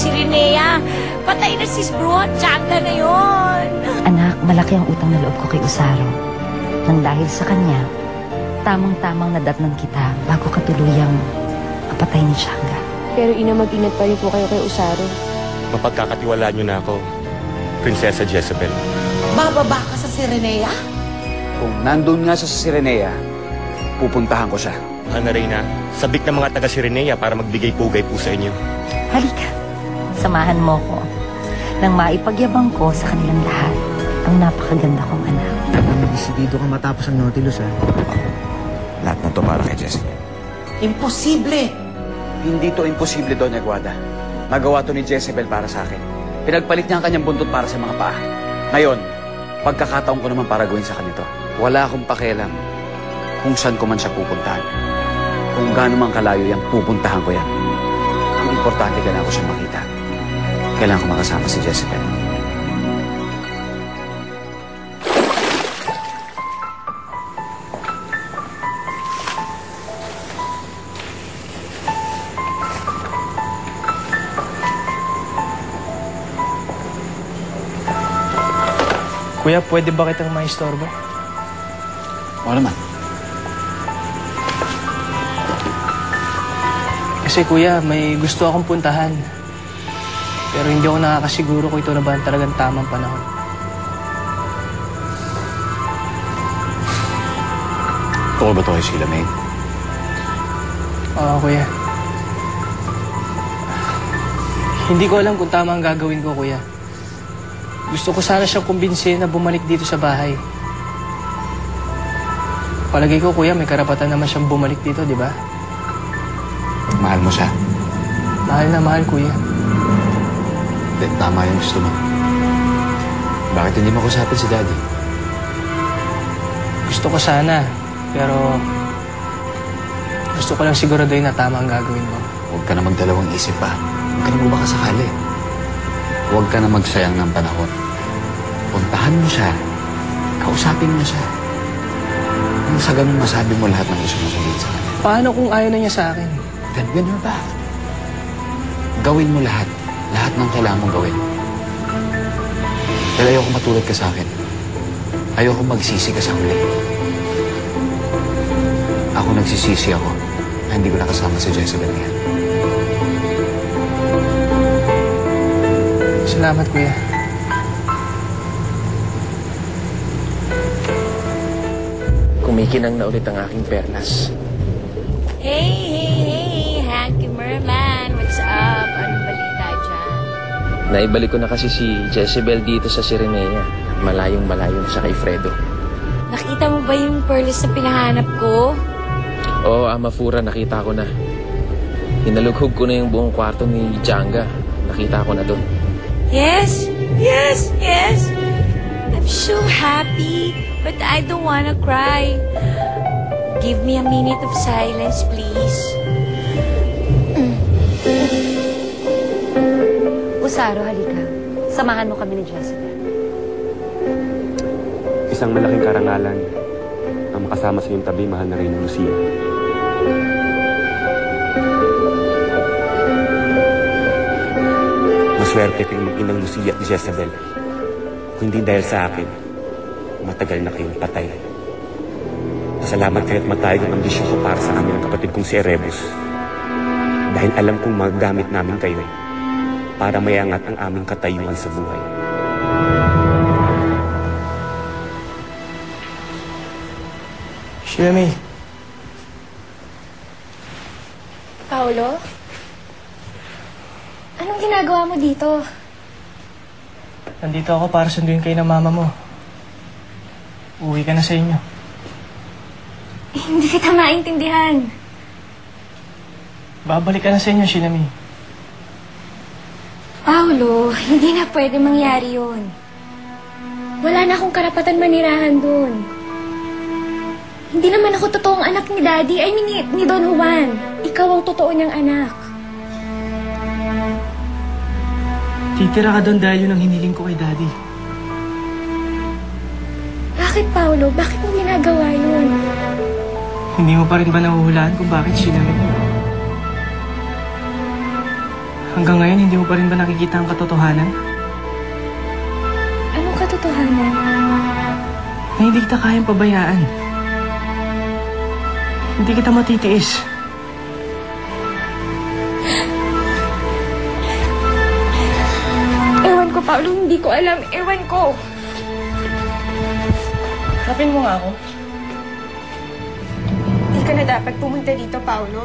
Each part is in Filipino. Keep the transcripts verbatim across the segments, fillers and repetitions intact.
si Rinea. Patay na si Bruja Changa na yun. Anak, malaki ang utang na loob ko kay Usaro. Nang dahil sa kanya, tamang-tamang nadatnan kita bago katuluyang kapatay ni Changa. Pero ina, mag-ingat pa rin po kayo kay Usaro. Mapagkakatiwalaan niyo na ako, Prinsesa Jezebel. Bababa ka sa si Rinea? Kung nandun nga sa Sirenea, pupuntahan ko siya. Ana Reyna, sabik ng mga taga Sirenea para magbigay-pugay po sa inyo. Halika, samahan mo ko nang maipagyabang ko sa kanilang lahat ang napakaganda kong anak. Desidido kang matapos ang Nautilus, ha? Lahat ng to para kay Jezebel. Imposible. Hindi to imposible, Doña Guada. Nagawa to ni Jezebel para sa akin. Pinagpalit niya ang kanyang buntot para sa mga paa. Ngayon, pagkakataon ko naman para gawin sa kanito. Wala akong pakialam kung saan ko man siya pupuntahan. Kung gaano man kalayo yan, pupuntahan ko yan. Ang importante, kailangan ko siya makita. Kailangan ko makasama si Jezebel. Kuya, pwede ba kitang maistorbo? Oo naman. Kasi kuya, may gusto akong puntahan. Pero hindi ako nakakasiguro kung ito na ba talagang tamang panahon. Totoo ba ito kay Sheila May? Oo, kuya. Hindi ko alam kung tama ang gagawin ko, kuya. Gusto ko sana siyang kumbinsin na bumalik dito sa bahay. Palagay ko, kuya, may karapatan naman siyang bumalik dito, di ba? Mahal mo siya? Mahal na mahal, kuya. Hindi, tama yung gusto mo. Bakit hindi mo kusapin si Daddy? Gusto ko sana, pero gusto ko lang siguraduhin na tama ang gagawin mo. Huwag ka na magdalawang isip pa. Huwag ka na bumaka sakali. Huwag ka na magsayang ng panahon. Puntahan mo siya. Kausapin mo siya. Nang sa ganun masabi mo lahat ng gusto mo sabihin sa kanya. Paano kung ayaw na niya sa akin? Then win her back. Gawin mo lahat. Lahat ng kailangan mong gawin. Dahil ayoko matulad ka sa akin. Ayoko magsisi ka sa huli. Ako nagsisisi ako na hindi ko nakasama si Jezebel ngayon. Salamat, kuya. Kumikinang na ulit ang aking perlas. Hey, hey, hey, Hanky Merman. What's up? Anong balita dyan? Naibalik ko na kasi si Jezebel dito sa Sirenea. Malayong malayo na siya kay Fredo. Nakita mo ba yung perlas na pinahanap ko? Oo, Amafura, nakita ko na. Hinalughog ko na yung buong kwarto ni Changa. Nakita ko na doon. Yes, yes, yes. I'm so happy, but I don't wanna cry. Give me a minute of silence, please. Usaro, halika. Samahan mo kami ni Jezebel. Isang malaking karangalan ang makasama sa iyong tabi, mahal na Reyna Lucia. Maswerte kayong mag-inang Lucia at Jezebel. Kung hindi dahil sa akin, matagal na kayong patay. Salamat kayo at matayag ang ambisyon ko para sa amin ang kapatid kong si Erebus. Dahil alam kong magagamit namin kayo para mayangat ang aming katayuan sa buhay. Sheila May. Paolo? Anong ginagawa mo dito? Nandito ako para sunduin kayo ng mama mo. Uwi ka na sa inyo. Eh, hindi kita maintindihan. Babalik ka na sa inyo, Sheila May. Paolo, hindi na pwede mangyari yun. Wala na akong karapatan manirahan doon. Hindi naman ako totoong anak ni Daddy. I mean, ni, ni Don Juan. Ikaw ang totoo niyang anak. Titira ka doon dahil yun ang hiniling ko kay Daddy. Bakit, Paolo? Bakit mo ginagawa yun? Hindi mo pa rin ba nahuhulaan kung bakit, Sheila May? Hanggang ngayon, hindi mo pa rin ba nakikita ang katotohanan? Anong katotohanan? Na hindi kita kayang pabayaan. Hindi kita matitiis. Ewan ko, Paolo. Hindi ko alam. Ewan ko. Kapin mo nga ako. Hindi ka na dapat pumunta dito, Paolo.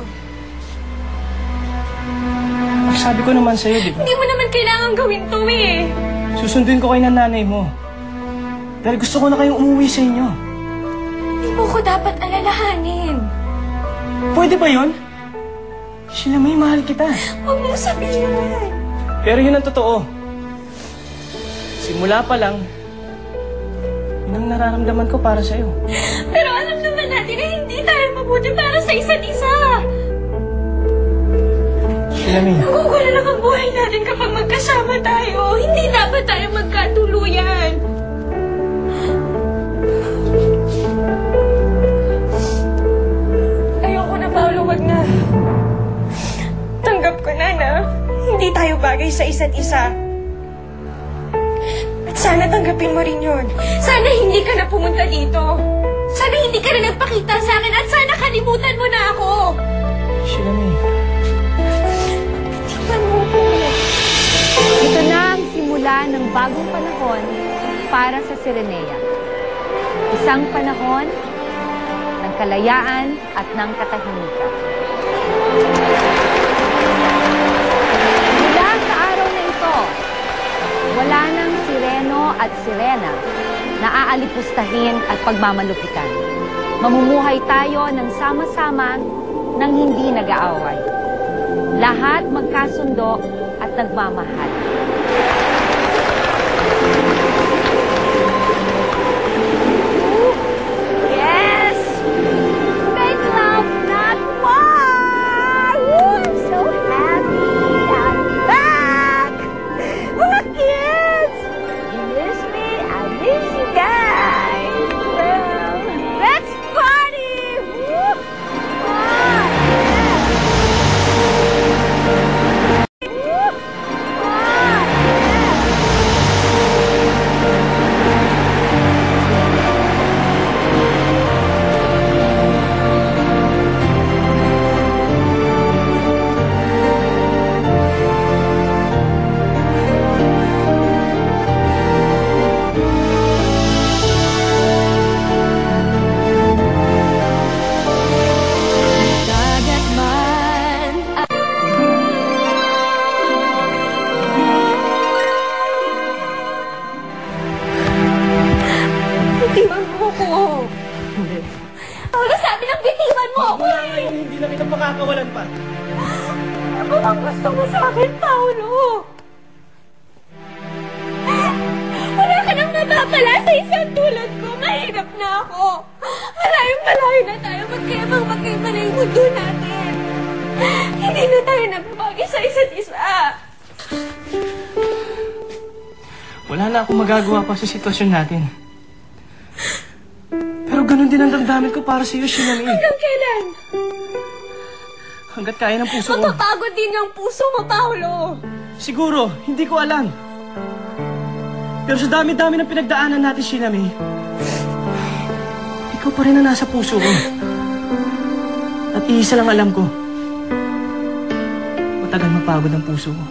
Sabi ko naman sa'yo, di ba? Hindi mo naman kailangan gawin to eh. Susunduin ko kayo ng nanay mo. Dahil gusto ko na kayong umuwi sa inyo. Hindi mo ko dapat alalahanin. Pwede ba yun? Sheila May, mahal kita. Huwag mo sabihin yan. Pero yun ang totoo. Simula pa lang, yun ang nararamdaman ko para sa'yo. Pero alam naman natin na hindi tayo mabuti para sa isa't isa. Sheila May. Nagugulo lang ang buhay natin kapag magkasama tayo. Hindi dapat tayo magkatuluyan. Ayoko na, Paolo. Wag na. Tanggap ko na na hindi tayo bagay sa isa't isa. At sana tanggapin mo rin yun. Sana hindi ka na pumunta dito. Sana hindi ka na nagpakita sa akin at sana kalimutan mo na ako. Sheila May. Ito na ang simula ng bagong panahon para sa Sirenea. Isang panahon ng kalayaan at ng katahimikan. Mula sa araw na ito, wala nang sireno at sirena na aalipustahin at pagmamalupitan. Mamumuhay tayo ng sama-sama nang hindi nag-aaway. Lahat magkasundo at nagmamahal. Yes! Make love, not war! Woo, I'm so happy! I'm back! Mga kids! You miss me? I miss you guys! Well, let's party! Woo! Ah, Bitiwan mo ko. Paolo, sabi ng bitiwan mo ako Mula eh. ngayon, hindi na kita makakawalan pa. Ano bang gusto mo sa akin, Paolo? Wala ka nang mapapala sa isang tulad ko. Mahirap na ako. Malayong malayo na tayo. Magkaibang magkaiba na yung mundo natin. Hindi na tayo nagbabagay sa isa't isa. Wala na akong magagawa pa sa sitwasyon natin. Pero ganun din ang damdamin ko para sa iyo, Sheila May. Hanggang kailan? Hanggat kaya ng puso ko. Mapapagod din ang puso mo, Paolo. Siguro, hindi ko alam. Pero sa dami-dami ng pinagdaanan natin, Sheila May, ikaw pa rin ang nasa puso ko. At iisa lang alam ko, matagal mapagod ang puso ko.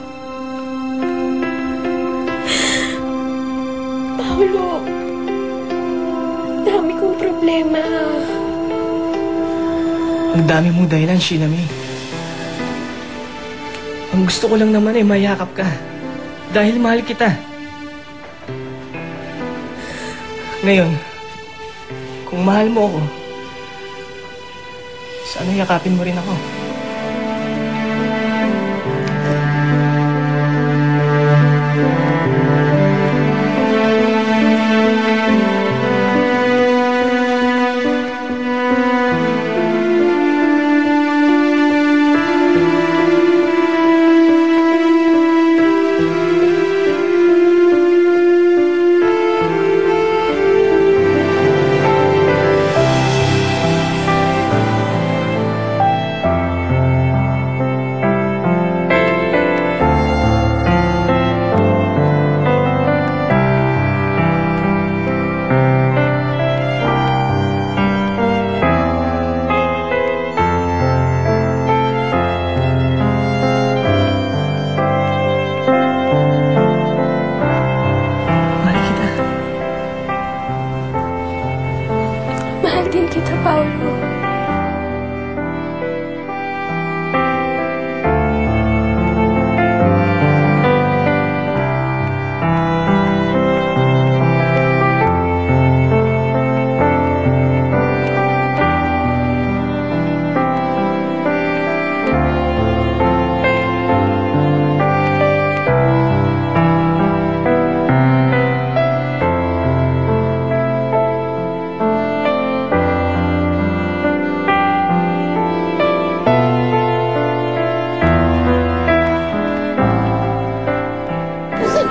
Paolo, dami kong problema. Ang dami mong dahilan, Sheila May. Ang gusto ko lang naman ay mayakap ka. Dahil mahal kita. Ngayon, kung mahal mo ako, sana yakapin mo rin ako.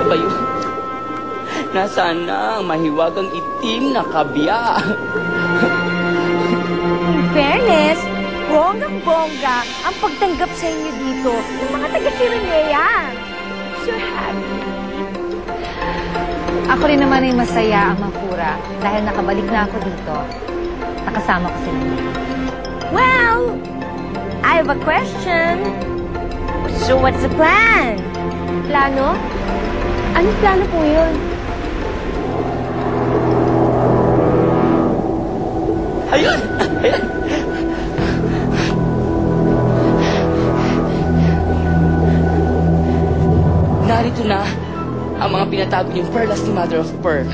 ba yun? Nasaan na ang mahiwagang itim na kabya? In fairness, bonggang-bongga ang pagtanggap sa inyo dito ng mga taga-Sirenea. So happy. Ako rin naman ay masaya, Ama Fura, dahil nakabalik na ako dito. Nakasama ko sila. Well, I have a question. So what's the plan? Plano? Anong plano po yun? Ayun! Ayun! Narito na ang mga pinatago niyong Perlas ni Mother of Pearl.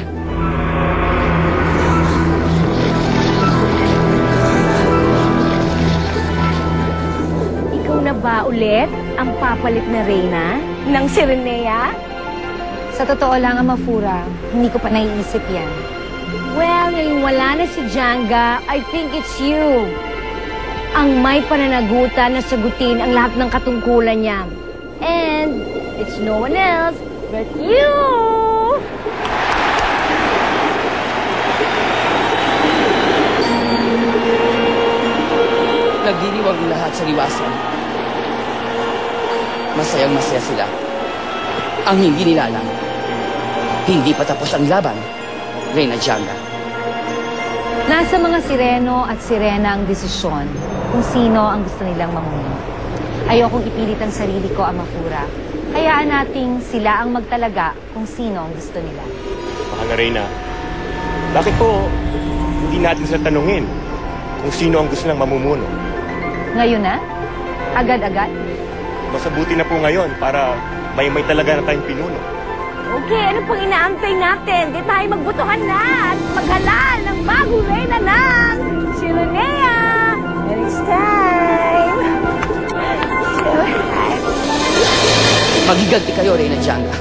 Ikaw na ba ulit ang papalit na reyna ng Sirenea? Sa totoo lang, Ama Fura, hindi ko pa naiisip yan. Well, ngayong wala na si Janga, I think it's you. Ang may pananagutan na sagutin ang lahat ng katungkulan niya. And it's no one else but you! Nagdiriwang lahat sa liwasan. Masayang masaya sila. Ang hindi nila alam, hindi pa tapos ang laban, Reyna Janga. Nasa mga Sireno at Sirena ang desisyon kung sino ang gusto nilang mamumuno. Ayokong ipilit ang sarili ko, Ama Fura. Hayaan nating sila ang magtalaga kung sino ang gusto nila. Mahal na Reyna, bakit po hindi natin sila tanungin kung sino ang gusto ng mamumuno? Ngayon na? Agad-agad? Masabuti na po ngayon para may may talaga na tayong pinuno. Okay, ano pang inaantay natin? Di tayo magbutuhan na at maghalal ng bagong reyna ng Sirenea! And it's time! So happy! Magiganti kayo, Reyna Janga.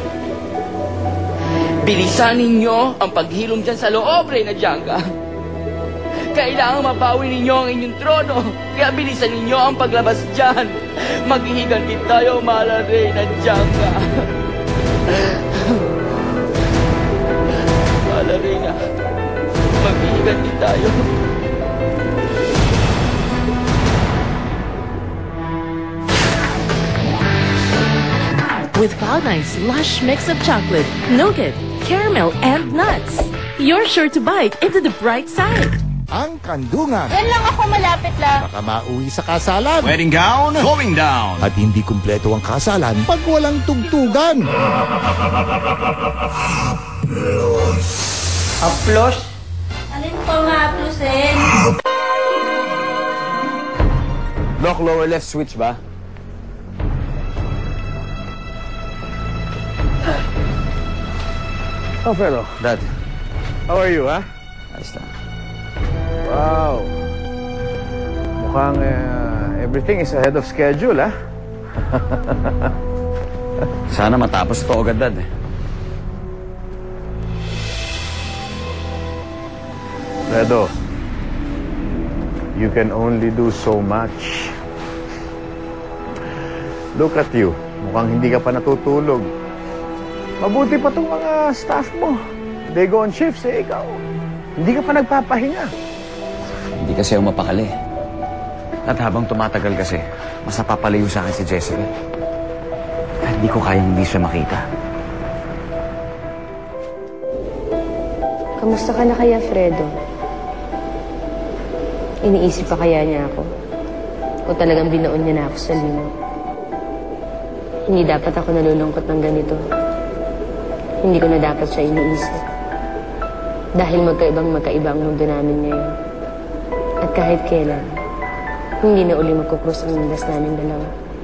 Bilisan ninyo ang paghilom dyan sa loob, Reyna Janga. Kailangan mabawi ninyo ang inyong trono. Kaya bilisan ninyo ang paglabas dyan. Maghihiganti tayo, mahal na Reyna Janga. Mahal na Reyna, maghihiganti tayo. With Cloud9's lush mix of chocolate, nougat, caramel, and nuts, you're sure to bite into the bright side. Ang kandungan. Yan lang ako, malapit lang. Baka mauwi sa kasalan. Wedding gown, going down. At hindi kumpleto ang kasalan pag walang tugtugan. Aplos? Alin po nga, Plusen? Lock lower left switch ba? Oh, pero, Dad. How are you, ha? Ayos lang. Wow. Mukhang uh, everything is ahead of schedule, ha? Sana matapos ito agad, Dad. Fredo, you can only do so much. Look at you. Mukhang hindi ka pa natutulog. Mabuti pa itong mga staff mo. They go on shifts, eh, ikaw. Hindi ka pa nagpapahinga. Hindi kasi ako mapakali. At habang tumatagal kasi, mas napapalayo sa akin si Jessica. At hindi ko kayang hindi siya makita. Kamusta ka na kaya, Fredo? Iniisip pa kaya niya ako? O talagang binaon niya na ako sa lino? Hindi dapat ako nalulungkot ng ganito. Hindi ko na dapat siya iniisip. Dahil magkaibang magkaiba ang mundo namin ngayon. At kahit kailan, hindi na uli magkukrus ang landas namin dalawa.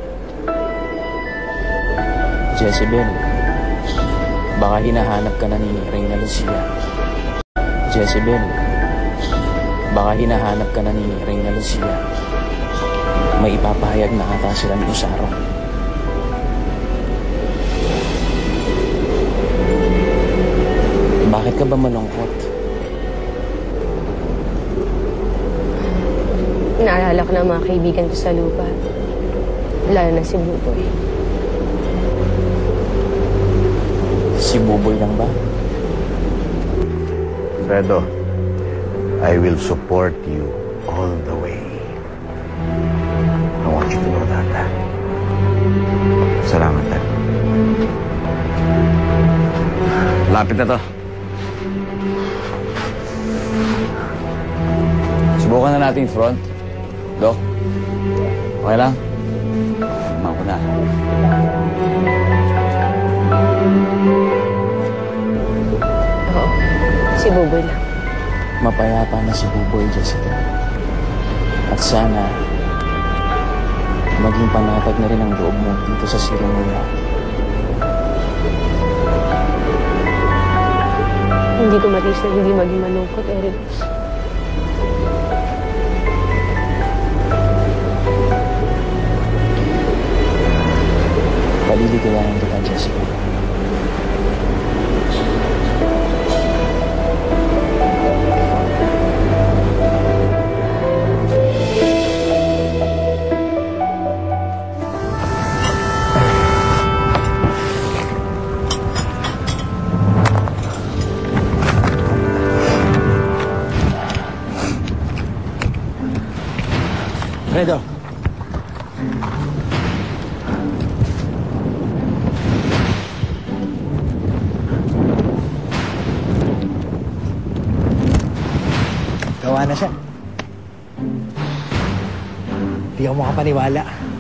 Jezebel, baka hinahanap ka na ni Reyna Lucia. Jezebel, baka hinahanap ka na ni Reyna Lucia. May ipapahayag na ata sila ni Usaro. Bakit ka ba malungkot? Naalala ko na mga kaibigan ko sa lupa. Lalo na si Buboy. Si Buboy lang ba? Fredo, I will support you all the way. I want you to know that, ha? Salamat, ha? Lapit na to. Subukan na natin front. Dok, okay lang? Tama ko na. Oo, si Buboy lang. Mapayapa na si Buboy, Jessica. At sana, maging panatag na rin ang loob mo dito sa Sirimula. Hindi ko matis na hindi maging malungkot, Erebus. Paliligayahan kita, Jessica. Fredo. Gawa na siya. Hindi ako makapaniwala.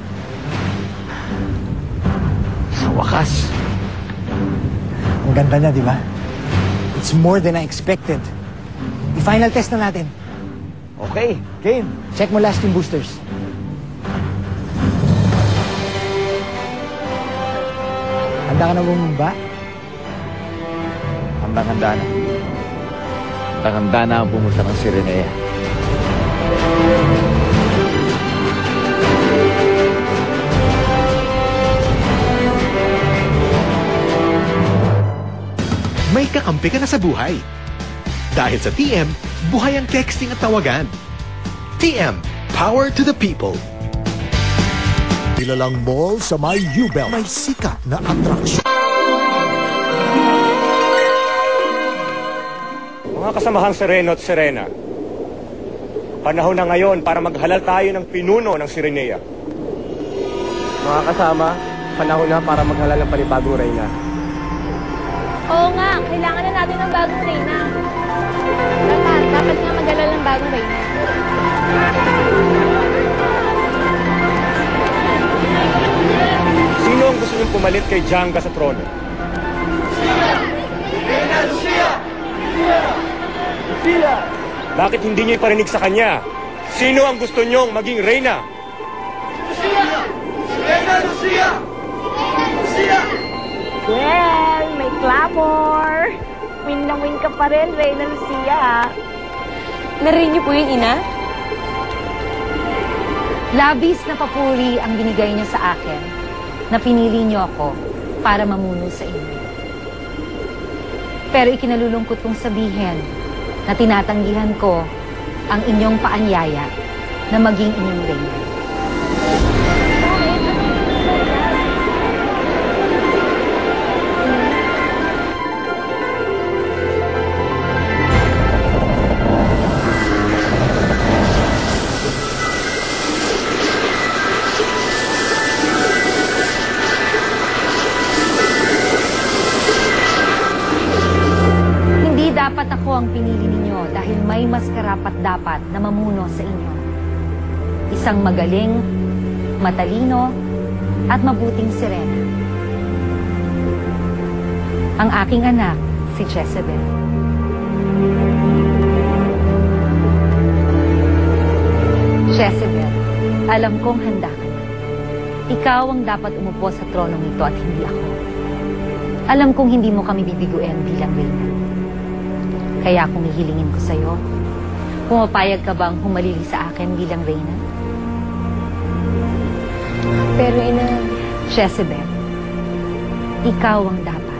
Sa wakas. Ang ganda niya, di ba? It's more than I expected. I-final test na natin. Okay, game. Check mo last yung boosters. Handa ka na bumumba? Handang-handa na. Handang-handa na ang pumunta ng Sirenea. May kakampi ka na sa buhay. Dahil sa T M, buhay ang texting at tawagan. T M, power to the people. Kilalang mall sa may U-Bell. May sikat na atraksyon. Mga kasamahang Sereno at Serena, panahon na ngayon para maghalal tayo ng pinuno ng Sirenea. Mga kasama, panahon na para maghalal ng panibagong reyna. Oo nga, kailangan na natin ng bagong reyna. Dapat, dapat nga mag-alala ng bagong reyna. Sino ang gusto niyong pumalit kay Janga sa trono? Reyna Lucia! Lucia! Bakit hindi niyo iparinig sa kanya? Sino ang gusto niyong maging reyna? Lucia! Reyna Lucia! Lucia! Well, may clamor. Win na win ka pa rin, Reyna Lucia. Narinig niyo po yun, Ina? Labis na papuri ang binigay niyo sa akin na pinili niyo ako para mamuno sa inyo. Pero ikinalulungkot kong sabihin na tinatanggihan ko ang inyong paanyaya na maging inyong reyna. Dapat ako ang pinili ninyo dahil may mas karapat-dapat na mamuno sa inyo. Isang magaling, matalino, at mabuting Sirena. Ang aking anak, si Jezebel. Jezebel, alam kong handa ka na. Ikaw ang dapat umupo sa tronong ito at hindi ako. Alam kong hindi mo kami bibiguin bilang reyna. Kaya kung hihilingin ko sa'yo, pumapayag ka bang humalili sa akin bilang reyna? Pero ina, Jezebel, ikaw ang dapat.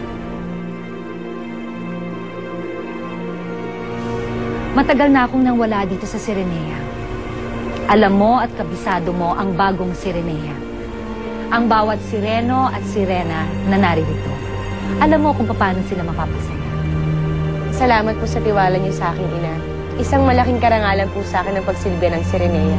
Matagal na akong nang wala dito sa Sirenea. Alam mo at kabisado mo ang bagong Sirenea. Ang bawat sireno at sirena na naririto. alam mo kung paano sila mapapasaya. Salamat po sa tiwala niyo sa aking ina. Isang malaking karangalan po sa akin ang pagsilbi ng Sirenea.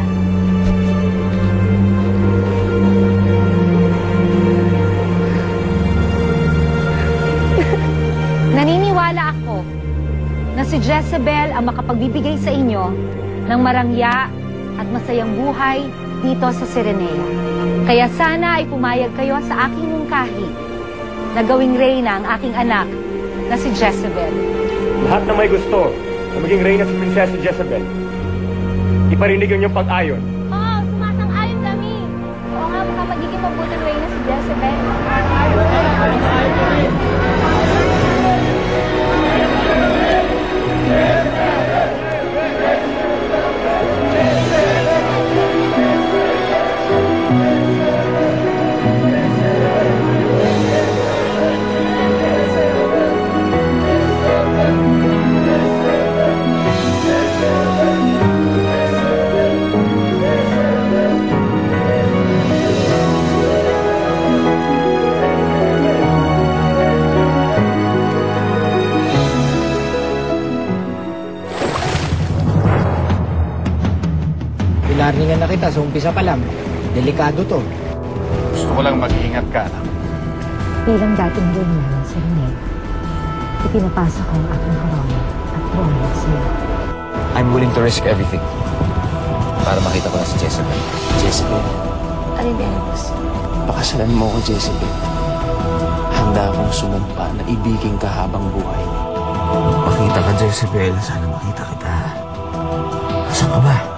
Naniniwala ako na si Jezebel ang makapagbibigay sa inyo ng marangya at masayang buhay dito sa Sirenea. Kaya sana ay pumayag kayo sa aking mungkahi na gawing reyna ang aking anak na si Jezebel. Lahat na may gusto na maging reyna si Prinsesa Jezebel, iparinig yung inyong pag-ayon. Oo, sumasang-ayon kami. Oo nga, baka magiging mabuting reyna si Jezebel. Pinarningan na kita sa umpisa pa lang. Delikado to. Gusto ko lang mag-iingat ka, anak. Bilang dating reyna ng Sirenea, ipinapasa ko ang aking korona at trono sa iyo. I'm willing to risk everything para makita ko na si Jezebel. Jezebel, Alin, Erebus? pakasalan mo ko, Jezebel. Handa akong sumumpa na ibigin ka habang buhay. Makita ka, Jezebel. Sana makita kita. Saan ka ba?